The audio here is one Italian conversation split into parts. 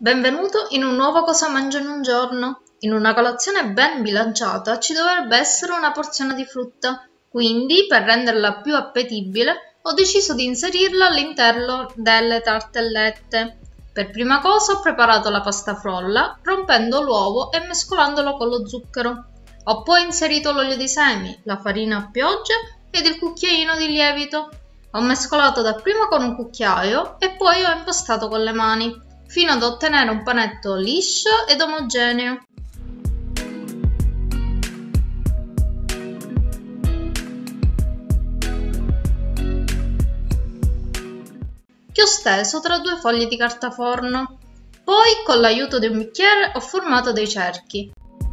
Benvenuto in un nuovo Cosa mangio in un giorno. In una colazione ben bilanciata ci dovrebbe essere una porzione di frutta, quindi per renderla più appetibile ho deciso di inserirla all'interno delle tartellette. Per prima cosa ho preparato la pasta frolla, rompendo l'uovo e mescolandolo con lo zucchero. Ho poi inserito l'olio di semi, la farina a pioggia ed il cucchiaino di lievito. Ho mescolato dapprima con un cucchiaio e poi ho impastato con le mani, fino ad ottenere un panetto liscio ed omogeneo. Che ho steso tra due fogli di carta forno. Poi, con l'aiuto di un bicchiere, ho formato dei cerchi.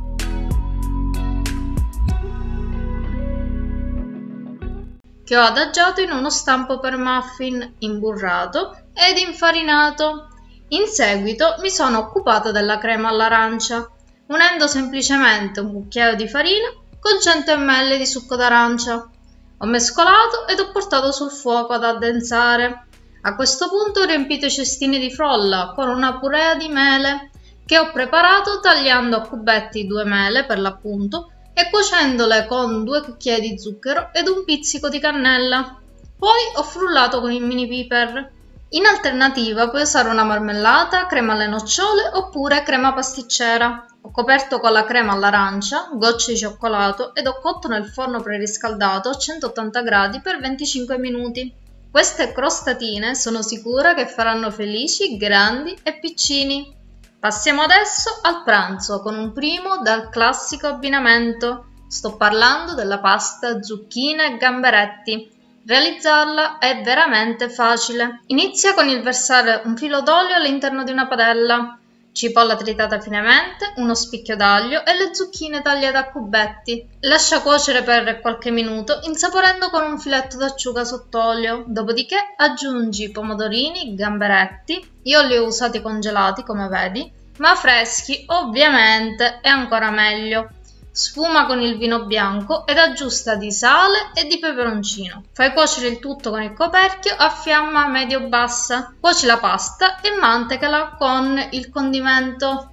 Che ho adagiato in uno stampo per muffin, imburrato ed infarinato. In seguito mi sono occupata della crema all'arancia, unendo semplicemente un cucchiaio di farina con 100 ml di succo d'arancia. Ho mescolato ed ho portato sul fuoco ad addensare. A questo punto ho riempito i cestini di frolla con una purea di mele che ho preparato tagliando a cubetti 2 mele per l'appunto e cuocendole con 2 cucchiai di zucchero ed un pizzico di cannella. Poi ho frullato con il mini piper. In alternativa puoi usare una marmellata, crema alle nocciole oppure crema pasticcera. Ho coperto con la crema all'arancia, gocce di cioccolato ed ho cotto nel forno preriscaldato a 180 gradi per 25 minuti. Queste crostatine sono sicura che faranno felici grandi e piccini. Passiamo adesso al pranzo con un primo dal classico abbinamento. Sto parlando della pasta zucchine e gamberetti. Realizzarla è veramente facile. Inizia con il versare un filo d'olio all'interno di una padella, cipolla tritata finemente, uno spicchio d'aglio e le zucchine tagliate a cubetti. Lascia cuocere per qualche minuto, insaporendo con un filetto d'acciuga sott'olio. Dopodiché aggiungi pomodorini, gamberetti. Io li ho usati congelati, come vedi, ma freschi ovviamente è ancora meglio. Sfuma con il vino bianco ed aggiusta di sale e di peperoncino. Fai cuocere il tutto con il coperchio a fiamma medio-bassa. Cuoci la pasta e mantecala con il condimento.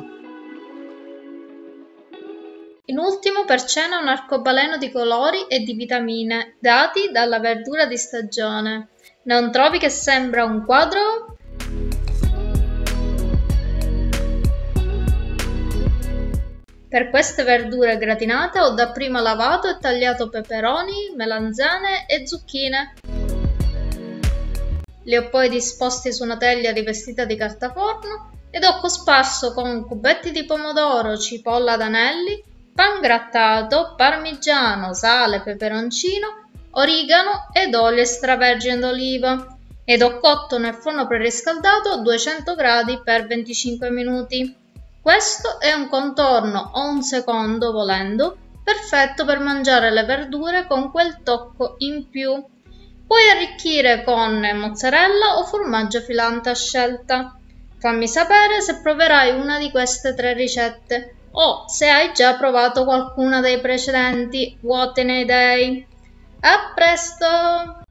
In ultimo per cena un arcobaleno di colori e di vitamine dati dalla verdura di stagione. Non trovi che sembra un quadro? Per queste verdure gratinate ho dapprima lavato e tagliato peperoni, melanzane e zucchine. Li ho poi disposti su una teglia rivestita di carta forno ed ho cosparso con cubetti di pomodoro, cipolla ad anelli, pan grattato, parmigiano, sale, peperoncino, origano ed olio extravergine d'oliva ed ho cotto nel forno preriscaldato a 200 gradi per 25 minuti. Questo è un contorno o un secondo, volendo, perfetto per mangiare le verdure con quel tocco in più. Puoi arricchire con mozzarella o formaggio filante a scelta. Fammi sapere se proverai una di queste 3 ricette o se hai già provato qualcuna dei precedenti. What a day! A presto!